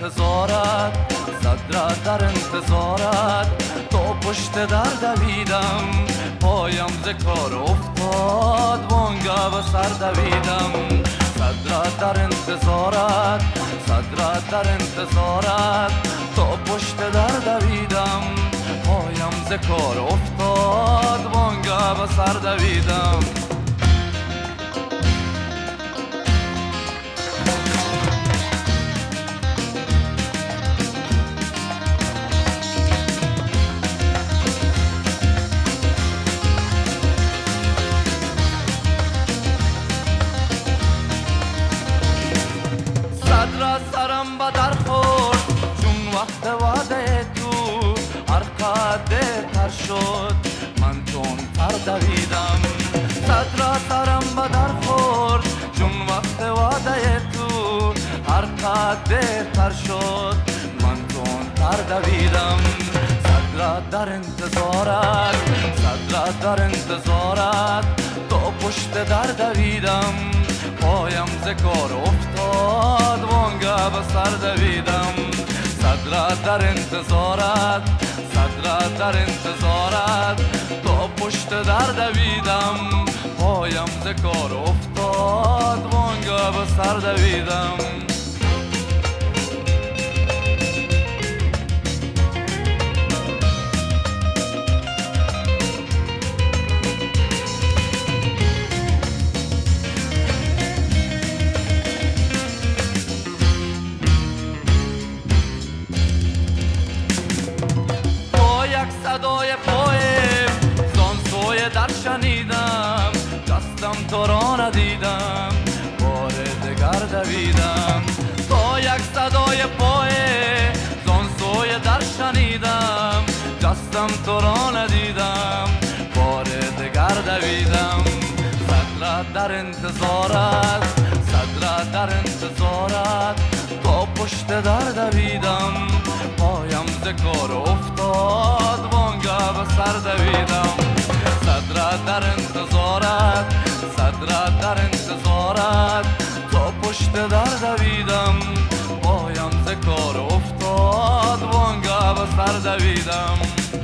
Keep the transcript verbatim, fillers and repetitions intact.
انتظارت، صدرا در انتظارت، تو پشت در دویدم، پایم ز کار افتاد وانگه به سر دویدم. صدرا در انتظارت، صدرا در انتظارت، تو پشت در دویدم، پایم ز کار افتاد وانگه به سر دویدم. صدرا سرم به در خورد چون وقت وعده تو، هر قدر تر شد من تون تر دویدم. صدرا سرم به در خورد چون وقت وعده تو، هر قدر تر شد من تون تر دویدم. صدرا در انتظارت، صدرا در انتظارت، تو پشت در دویدم، پایم ز کار افتاد وانگه به سر دویدم. صدرا در انتظارت، صدرا در انتظارت، تو پشت در دویدم، پایم ز کار افتاد وانگه به سر دویدم. صدای پای زان سوی در شنیدم، دستم تو را ندیدم، بار دگر دویدم. تا یک صدای پای زان سوی در شنیدم، دستم تو را ندیدم، بار دگر دویدم. صدرا در انتظارت، صدرا در انتظارت، تا پشت در دویدم، پایم ز کار افتاد وانگه به سر دویدم. صدرا در انتظارت، صدرا در انتظارت، تا پشت در دویدم، پایم ز کار افتاد وانگه به سر دویدم.